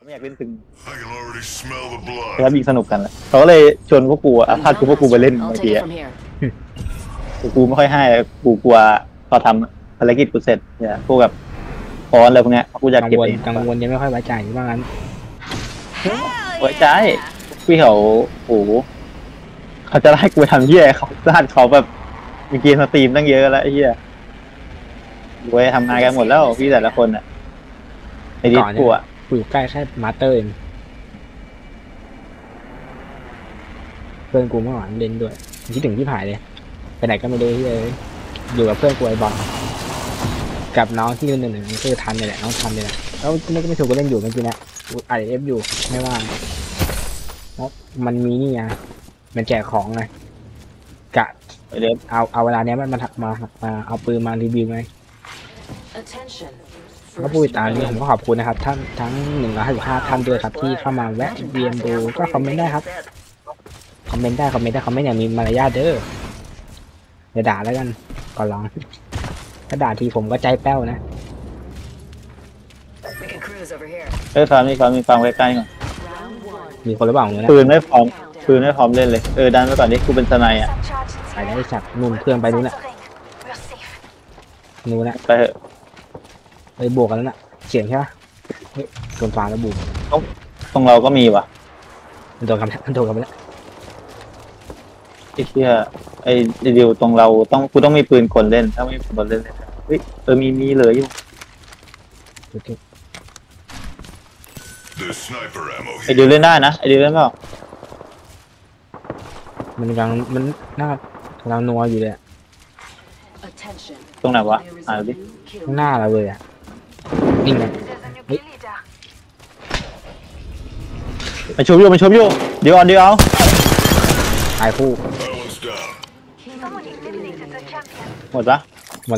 ไม่อยากเล่นตึง I can already smell the blood. แล้วมีสนุกกันแหละเขาก็เลยชวนพวกกูพาพวกกูไปเล่นบางทีอ่ะกูไม่ค่อยให้กูกลัวพอทำภารกิจกูเสร็จเนี่ยพวกแบบฟอนอะไรพวกเนี้ยกูอยากเก็บเองกังวลยังไม่ค่อยไว้ใจว่างั้นไว้ใจพี่เขาโอ้โหเขาจะไล่กูไปทำเหี้ยเขาด้านเขาแบบมีเกมสตรีมตั้งเยอะแล้วไอ้เหี้ยกูไปทำงานกันหมดแล้วพี่แต่ละคนอ่ะในดิสกูอ่ะกูอยู่ใกล้แค่มาสเตอร์เองเพื่อนกูเมื่อวานเล่นด้วยคิดถึงที่ผายเลยไปไหนก็ไม่ได้เลยอยู่กับเพื่อนกูไอ้บอลกับน้องที่หนึ่งคือทันเลยแหละน้องทันเลยแหละแล้วไม่ถูกก็เล่นอยู่เมื่อกี้นะไอเอฟอยู่ไม่ว่างเพราะมันมีนี่ไงมันแจกของไงกะเอาเวลาเนี้ยมันมาเอาปืนมารีวิวไงก็พูดตามนี้ผมก็ขอบคุณนะครับท่านทั้ง155ท่านด้วยครับที่เข้ามาแวะเวียนดูก็คอมเมนต์ได้ครับคอมเมนต์อย่างมีมารยาทเด้ออย่าด่าแล้วกันก่อนร้องถ้าด่าทีผมก็ใจแป้วนะฟาร์มใกล้ๆก่อนมีคนหรือเปล่าเนี่ยนะปืนไม่พร้อมเล่นเลยดันไว้ก่อนดิกูเป็นสไนอ่ะไปได้สัตว์นุ่นเพื่อนไปนู้นน่ะนู้นน่ะไปเถอะไปบวกกันแล้วน่ะเสียงใช่ปะเฮ้ยโดนฟ้าแล้วบุกตรงเราก็มีว่ะโดนกันแล้วไอ้เหี้ยไอ้ดิวตรงเรากูต้องมีปืนกลเล่นถ้าไม่มีปืนกลเล่นเฮ้ยมีเหลืออยู่ไอ้ดิวเล่นได้นะไอ้ดิวเล่นเปล่ามันน่ากำลังนัวอยู่เลยตรงไหนวะดิข้างหน้าเราเลยอ่ะนี่ไงมาชมอยู่เดี๋ยวเอาตายคู่หมดแล้วไ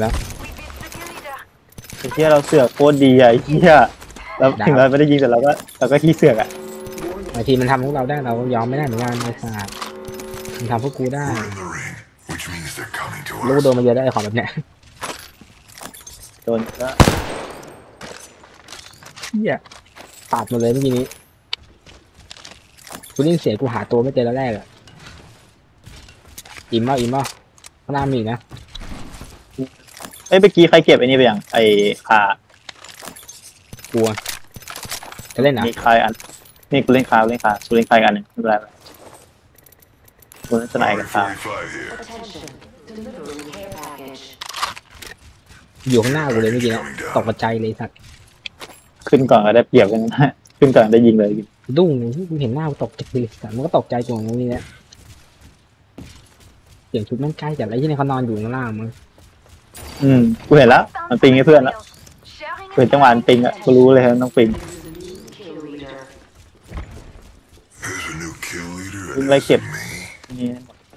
ไอ้เหี้ยเราเสือกโคตรดีไอ้เหี้ยแล้วถึงเราไม่ได้ยิงแต่เราก็ขี้เสือกอ่ะบางทีมันทำพวกเราได้เรายอมไม่ได้เหมือนกันไอ้สัตว์มันทำพวกกูได้ลูกโดนมาเยอะได้ของแบบเนี้ยโดนก็เหี้ยปาดหมดเลยเมื่อกี้นี้กูได้ยินเสียงกูหาตัวไม่เจอแล้วแรกอะอิ่มป่ะข้างหน้ามีนะเมื่อกี้ใครเก็บไอ้นี่ไปยังไอ้กลัวจะเล่นนะมีใครอันนี่กูเล่นคากูเล่นใครอันนึงไม่เป็นไรกูเล่นสไนกับคาอยู่ข้างหน้ากูเลยเมื่อกี้นะตกใจเลยสัตว์ขึ้นก่อนก็ได้เปรียบกันนะขึ้นก่อนได้ยิงเลยดุ้งเลยกูเห็นหน้ากูตกใจเลยสัตว์มันก็ตกใจตรงนี้เนี่ยเสียงชุดมันใกล้แต่อะไรที่นี่เขานอนอยู่ข้างล่างมั้งกูเห็นแล้วมันปิงให้เพื่อนแล้วเปิดจังหวะปิงอ่ะกูรู้เลยต้องปิงวิ่งไล่เก็บนี่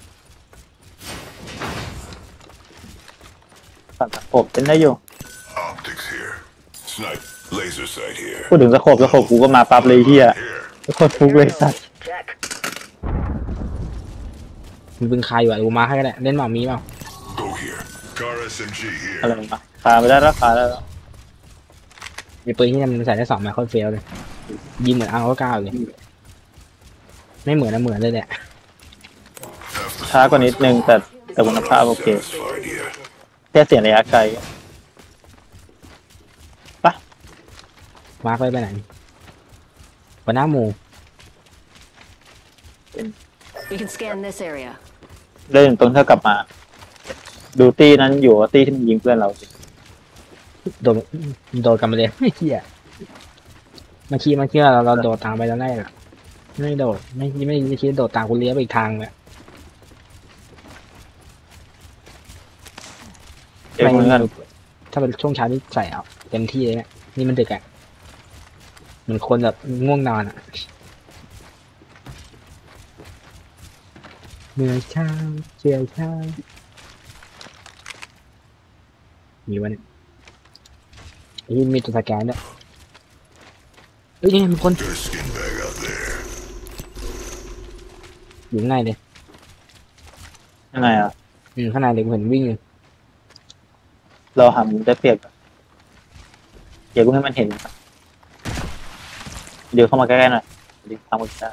ตัดสะโขบเป็นได้อยู่พูดถึงสะโขบกูก็มาปั๊บเลยเฮียโคตรฟุกเลยสัตว์มันเป็นใครวะกูมาให้ก็ได้เล่นหมามีเปล่าอะไรมาคาไปได้แล้วมีปืนที่มันใส่ได้2 ไมเคิลเฟลเลยยิงเหมือนRK9เลยไม่เหมือนนะเหมือนเลยแหละช้ากว่านิดนึงแต่คุณภาพโอเคแค่เสียงระยะไกลปะมาร์คไปไหนหัวหน้าหมู่เดินตรงเท่ากลับมาดูตีนั้นอยู่ตีที่มันยิงเพื่อนเราโดนกันมาเลยไม่เชี่ยมาคิดเราโดดตามไปแล้วแรกอะไม่โดดไม่คิดโดดตามคุณเลี้ยวไปอีกทางเลยถ้าเป็นช่วงเช้านี่ใส่เอาเต็มที่เลยเนี่ยนี่มันดึกอะเหมือนคนแบบง่วงนอนอะเหนื่อยเช้าเชียวเช้ามีวะเนี่ยมีตัวสแกนด้วยนี่มีคนอยู่ข้างในเลยข้างในอ่ะข้างในเด็กเห็นวิ่งอยู่เราหามุมได้เปรียบเดี๋ยวกูให้มันเห็นเดี๋ยวเข้ามาใกล้ๆหน่อยเดี๋ยวทำมือได้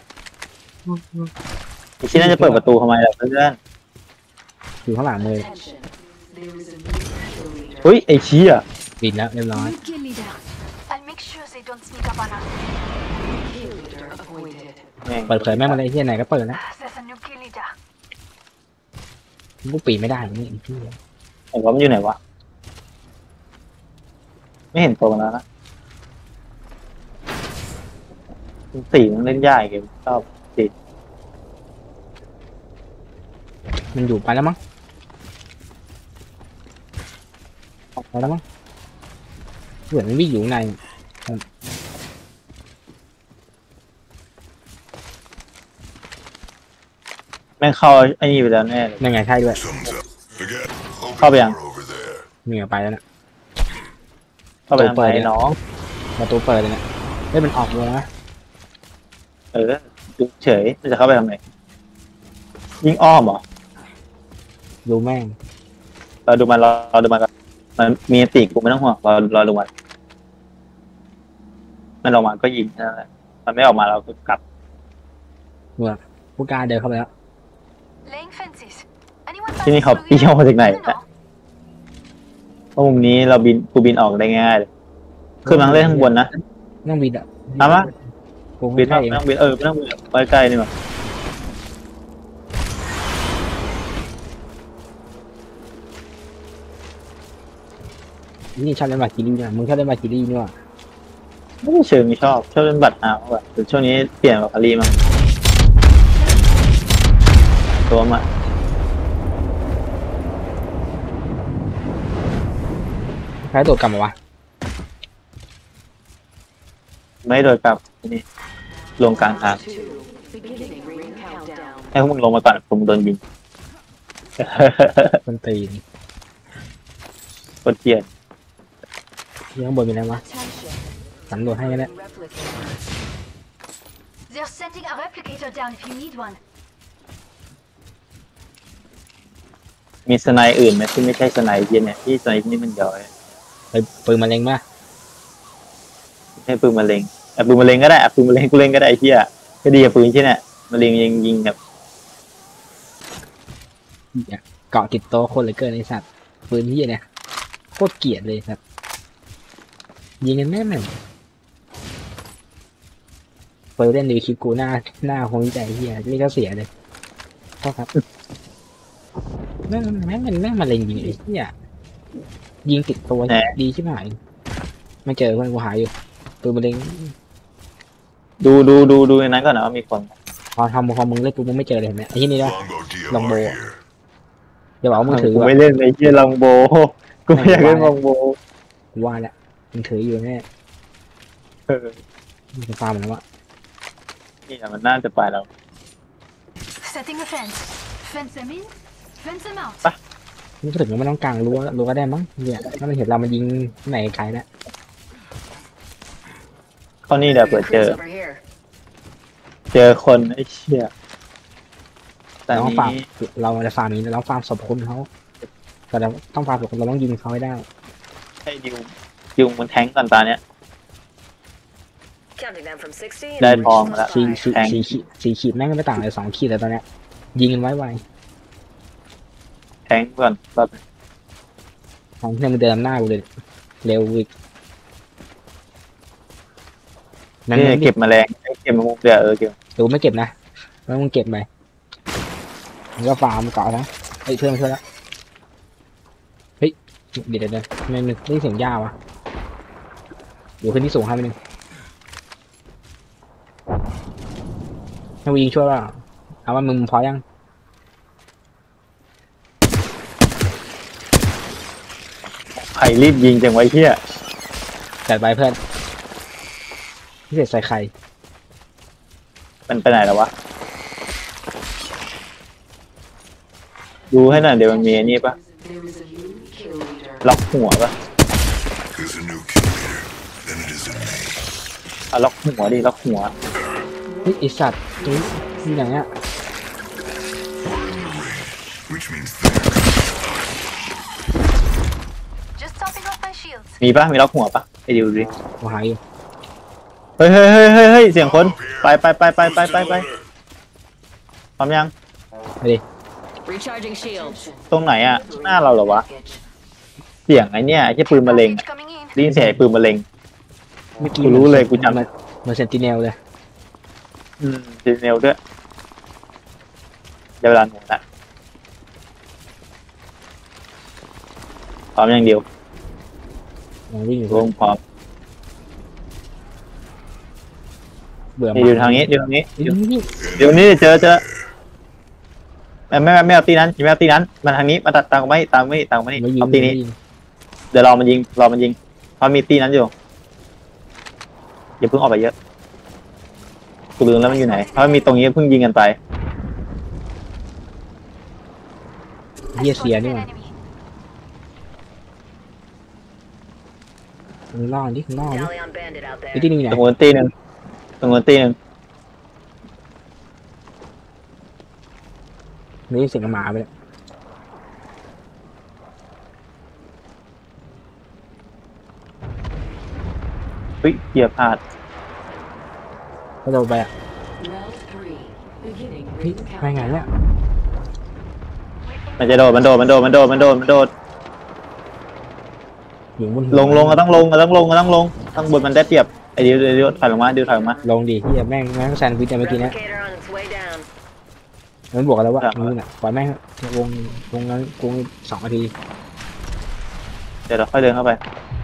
ไอ้ชิ้นน่าจะเปิดประตูทำไมล่ะเพื่อนอยู่ข้างหลังเลยเฮ้ยไอ้ชี้อ่ะบินแล้วเรียบร้อย New kill leader. I'll make sure they don't sneak up on us. Kill leader appointed. แม่งเปิดเผยแม่งมาเลยที่ไหนก็เปิดนะ There's a new kill leader. กูปีนไม่ได้นี่ไอ้ที่ไอ้ว่ามันอยู่ไหนวะไม่เห็นตัวมันแล้วนะสีมันเล่นยากเกมชอบสีมันอยู่ไปแล้วมั้งออกไปแล้วมั้งเหมือนมันวิ่งอยู่ข้างในแม่งเข้าไอ้นี่ไปแล้วแน่เลยนั่นไงใช่ด้วย Sometimes forget. Open Copy the on. door over there. เหงื่อไปแล้วนะเข้าไปทำไมน้องประตูเปิดเลยเนี่ยเฮ้ยมันออกวงนะเออดูเฉยมันจะเข้าไปทำไมยิงอ้อมเหรอดูแม่งเราดูมันเราดูมันก่อนมันมีอันติกูไม่ต้องห่วงเราดูมันออกมาก็ยิงนั่นแหละมันไม่ออกมาเราก็กลับผู้กล้าเดินเข้าไปแล้ว Laying fences. Anyone ที่นี่เขา passing เปรี้ยว through มาจากไหน here? นะเพราะมุมนี้กูบินออกได้ง่ายเลยขึ้นมาเล่นข้างบนนะนั่งบินอ่ะทำปะกูบิไม่นใช่ไม่ต้องบินไม่ต้องบินไปใกล้นี่มานี่ชอบเล่นบาคิรี่เนี่ยมึงชอบเล่นบาคิรี่นี่หว่าไม่ได้เชิงมีชอบเล่นบัตรเอาแบบแต่ช่วงนี้เปลี่ยนกับคารีมั้งตัวมาใครโดดกลับมาวะไม่โดยกลับนี่ลงกลางทาง 2. Beginning ring countdown. ให้พวกมึงลงมาก่อนผมโดนยิงคนตีนกดเกียร์ที่ข้างบนมีอะไรวะ Attention. สำรวจให้กันแหละ Replicator. They're sending a replicator down if you need one. มีสไนด์อื่นไหมที่ไม่ใช่สไนด์เย็นเนี่ยที่สไนด์นี่มันย้อยไปปืนมะเร็งมาไม่ใช่ปืนมะเร็งปืนมะเร็งก็ได้ปืนมะเร็งกูเล่นก็ได้ไอ้เหี้ยก็ดีกับปืนที่เนี่ยมะเร็งยิงแบบเกาะติดโต๊ะคนเหลยเกินไอสัตว์ปืนที่เนี่ยโคตรเกลียดเลยครับยิงกันแม่งเปิดเล่นดีคลิปกูหน้าคงใจเฮียนี่ก็เสียเลยโทษครับแม่งมาเล็งยิงไอ้เฮียยิงติดตัวดีชิบหายไม่เจอเพื่อนกูหายอยู่ปืนมะเร็งดูในนั้นก่อนนะว่ามีคนพอมึงเล่นปุ๊บมึงไม่เจอเลยเห็นไหมไอ้ที่นี่ด้วย Longbow Longbow. DLR here. อย่าบอกว่ามึงถือกูว่ะไม่เล่นไอ้เหี้ยลองโบกูไม่อยากเล่นลองโบว่าแหละมึงถืออยู่แน่มึงจะฟาร์มมันแล้ววะนี่มันน่าจะไปแล้ว Setting a fence. Fence them in. Fence them out. มึงก็ถึงไม่ต้องกางรั้วก็ได้มั้งเนี่ยถ้ามันเห็นเรามันยิงไหนไกลแล้วข้อนี้เดี๋ยวเปิด Chris over here. เจอคนไอ้เชี่ยแต่เราต้องฟาร์มนี้เราจะฟาร์มนี้เราฟาร์มศพคนเขาแต่เราต้องฟาร์มศพคนเราต้องยิงเขาให้ได้ให้ดิวมันแทงก่อนตาเนี้ย Counting down from 60. ได้ทองแล้วสี่ขีดแม่งก็ไม่ต่างเลย2 ขีดแต่ตอนเนี้ยยิงกันไวแทงก่อนแบบๆของเนี่ยมันเดินหน้ากูเลยเร็วอีกนั่นนี่เก็บแมลงเก็บแมงมุมเดี๋ยวเก็บดูไม่เก็บนะแล้วมึงเก็บไปมึงก็ฟาร์มเกาะนะเฮ้ยเพื่อนแล้วเฮ้ยเดี๋ยวมันได้เสียงยาวะอยู่ขึ้นที่สูงให้ไปหนึ่งให้วิ่งช่วยว่าเอาว่ามึงพอยังใครรีบยิงจังไว้เฮียจัดไปเพื่อนพิเศษใส่ไข่มันไปไหนแล้ววะดูให้หน่อยเดี๋ยวมันมีนี่ปะ There is a new kill leader. ล็อกหัวปะ There's a new kill leader. Then it isn't me. ล็อกหัวดิล็อกหัวเฮ้ยไอสัตว์นี่อย่างเงี้ย Which means they're Just topping off my shields. มีปะมีล็อกหัวปะไปดูดิกูหายอยู่เฮ้ยเฮ้ยเฮ้ยเฮ้ยเฮ้ยเสียงคนไปพร้อมยังไปดิ Recharging shields. ตรงไหนอ่ะหน้าเราเหรอวะเสียงไอ้เนี่ยไอ้ปืนมะเร็ง Package coming in. ได้ยินเสียงไอ้ปืนมะเร็งเมื่อกี้กูรู้เลยกูจำมันเซนติเนลเลยดีเนลด้วยเดี๋ยวเวลาหนูละพร้อมอย่างเดียวมันวิ่งอยู่ลงพร้อมเบื่อนี่อยู่ทางนี้อยู่ทางนี้นี่เดี๋ยวนี้เจอไม่เอาตีนั้นไม่เอาตีนั้นมาทางนี้มาตัดตามไม่เอาตีนี้เดี๋ยวรอมันยิงเพราะมีตีนั้นอยู่อย่าเพิ่งออกไปเยอะกูลืมแล้วมันอยู่ไหนเพราะมีตรงนี้เพิ่งยิงกันไปเฮียเสียนี่หว่า Enemy. ข้างนอกดิข้างนอกดิ Tally on bandit out ไอ้ there. ที่นี่ไหนตรงนู้นตีหนึ่งนี่เสียงหมาไปเลยเฮ้ยเหยียบพลาดถ้าเราไปอ่ะ Round 3. Beginning เฮ้ย ring ไปไง countdown. เนี่ยมันจะโดดอยู่บนลงก็ต้องลงข้างบนมันได้เปรียบไอ้เดี๋ยวถอยลงมาลงดิเฮียแม่งแซนด์วิชเมื่อกี้นะ Replicator on its way down. มันบอกกันแล้วว่าครับนี่น่ะปล่อยแม่งวงนั้นวง2 นาทีเดี๋ยวเราค่อยเดินเข้าไป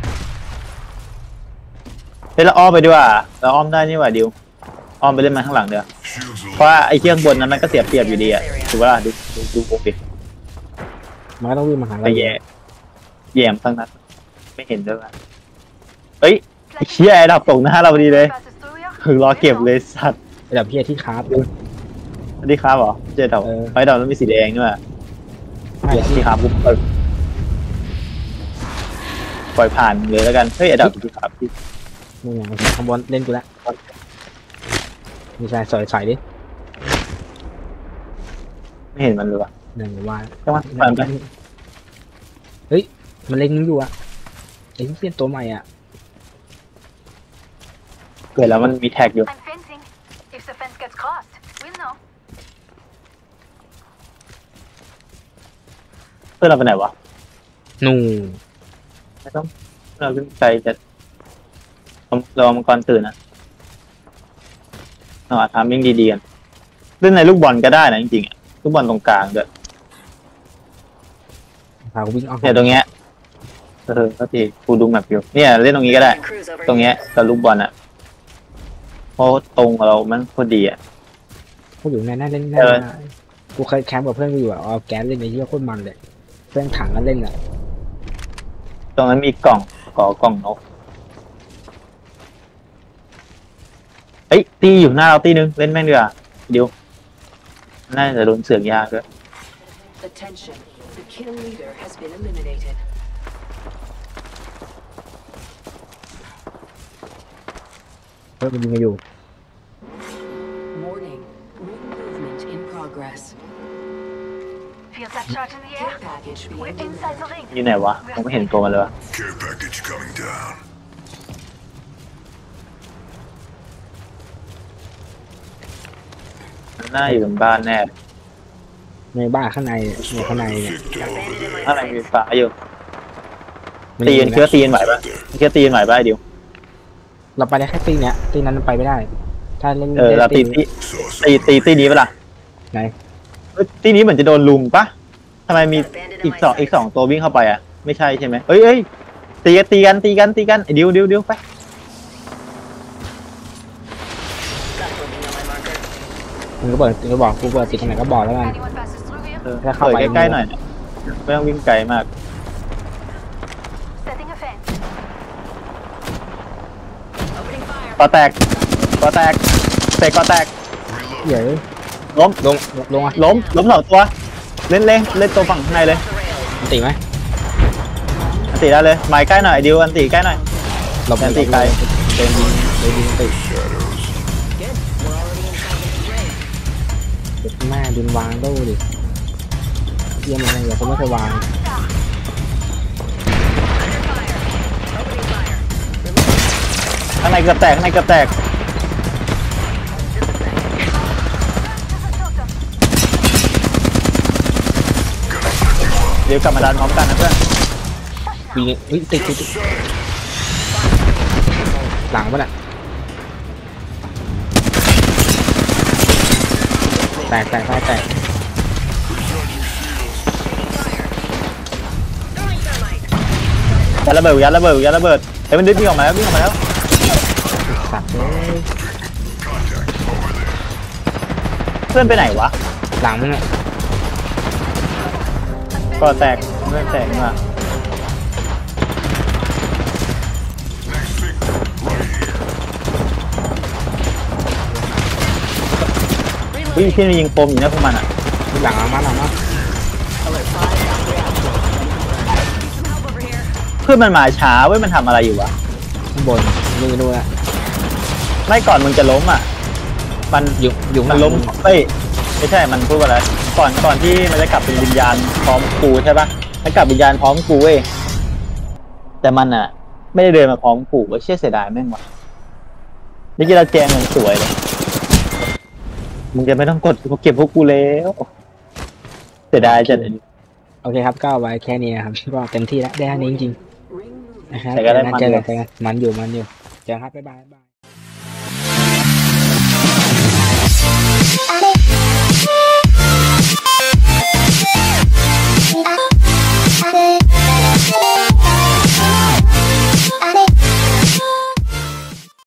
เฮ้ยเราอ้อมไปดีกว่าเราอ้อมได้นี่หว่าดิวอ้อมไปเล่นมันข้างหลังเดี๋ยว Shields เพราะว่าไอ้เชือกบนนั้นมันก็เสียเปรียบอยู่ดีอ่ะถือว่าดูวงดิมันก็ต้องวิ่งมาหาไปเราแย่มตั้งนัดไม่เห็นด้วยว่ะเฮ้ยไอ้เชี่ยไอ้ดับตกหน้าเราพอดีเลย Passes through here. คือรอเก็บเลยสัตว์ระดับเฮียที่คราฟสวัสดีครับเหรอเจ๊ดอกเออไฟดอกมันมีสีแดงด้วยไม่สวัสดีครับปุ๊บปล่อยผ่านเลยแล้วกันเฮ้ยไอ้ดับสวัสดีครับพี่มึงไงข้างบนเล่นกูละมีชายใส่ดิไม่เห็นมันเลยว่ะหนึ่งว่าจังหวะผ่านไปเฮ้ยมันเล่นอยู่อ่ะไอ้เพี้ยนตัวใหม่อ่ะเกิดแล้วมันมีแท็กอยู่ I'm fencing. If the fence gets crossed, we'll know. เพื่อนเราไปไหนวะนูไม่ต้องเราขึ้นใจจะรอมังกรตื่นนะเราอาจทำมิ่งดีๆกันเล่นในลูกบอลก็ได้นะจริงๆอะลูกบอลตรงกลางด้วยพากูวิ่งออกเนี่ยตรงเนี้ยก็ทีกูดูแมปอยู่เนี่ยเล่นตรงนี้ก็ได้ Cruise over ตรงเนี้ย here. กับลูกบอลอ่ะเพราะตรงกับเรามันพอดีอ่ะกูอยู่ในนั้นเล่นเออกูเคยแคมป์กับเพื่อนกูอยู่อ่ะเอาแก๊สเล่นในที่โคตรมันเลยเพื่อนถังกันเล่นอ่ะตรงนั้นมีกล่องนกเอ้ยตีอยู่หน้าเราตีนึงเล่นแม่งดีกว่าเดี๋ยวน่าจะโดนเสือกยากด้วย Attention. The kill leader has been eliminated. เพื่อนมันยิงกันอยู่ Warning. Ring movement in progress. Feel that charge in the Care air? package We're being inside the delivered. ring. อยู่ไหนวะผมไม่เห็นตัวมันเลยวะ care package coming down. มันน่าอยู่บนบ้านแน่ในบ้านข้างในเนี่ยข้างในเนี่ย Victor over there. อะไรมีฟ้าอยู่มันตียินงเชื้อตีนไหวปะเชื้อตีนไหวปะไอ้ดิวเราไปได้แค่ตีเนี้ยตีนั้นไปไม่ได้ ถ้าเล่นเราตี Saw ตีนี้ปะล่ะไหนเอ้ยตีนี้เหมือนจะโดนลุมปะทำไมมีอีกสองตัววิ่งเข้าไปอ่ะไม่ใช่ใช่ไหมเอ้ยตีกันไอ้ดิวไป Got moving on my marker. มึงก็บอกกูเปิดติดตรงไหนก็บอกแล้วกัน Anyone passes through here? ถ้าเข้าไปใกล้ๆหน่อยนะไม่ต้องวิ่งไกลมาก Setting a fence. Opening fire. ก่อแตกเตะก่อแตกเดี๋ยวล้มลงอ่ะล้มสองตัวเล่นตัวฝั่งข้างในเลย Off the rails. มันตีไหมอันตีได้เลยไม้ใกล้หน่อยดิวอันตีใกล้หน่อยหลบอันตีไกลโดนยิงติด shadows. Good. We're already inside the ring. เด็กแม่ดินวางตู้ดิเยี่ยมเลยอย่าเขาไม่เคยวาง Under fire. Opening fire. ข้างในเกือบแตกข้างในเกือบแตกเดี๋ยวกลับมาดันพร้อมกันนะเพื่อนยิงอุ้ยติดหลังปะน่ะแตกยัดระเบิดเฮ้ยมันวิ่งออกมาแล้วสัตว์เลยเพื่อนไปไหนวะหลังมึงอ่ะก็แตกเพื่อนแตกมาวิ่งที่มันยิงปมอยู่นะพวกมันอ่ะหลังมาเพื่อนมันมาช้าเว้ยมันทำอะไรอยู่วะข้างบนมือนู่นอ่ะไม่ก่อนมึงจะล้มอ่ะมันอยู่มันล้มเอ้ยไม่ใช่มันพูดว่าอะไรก่อนที่มันจะกลับเป็นวิญญาณพร้อมกูใช่ปะมันกลับวิญญาณพร้อมกูเว้ยแต่มันอ่ะ ไม่ได้เดินมาพร้อมกูว่าเชี่ยเสียดายแม่งว่ะนี่กีฬาแจงมันสวยเลยมึงจะไม่ต้องกดกูเก็บพวกกูแล้วเสียดายจัดโอเคครับก็เอาไว้แค่นี้นะครับก็เต็มที่แล้วได้แค่นี้จริง Ring movement. ๆนะครับแต่ก็ได้มันเจอกันมันอยู่เจอกันครับบ๊ายบาย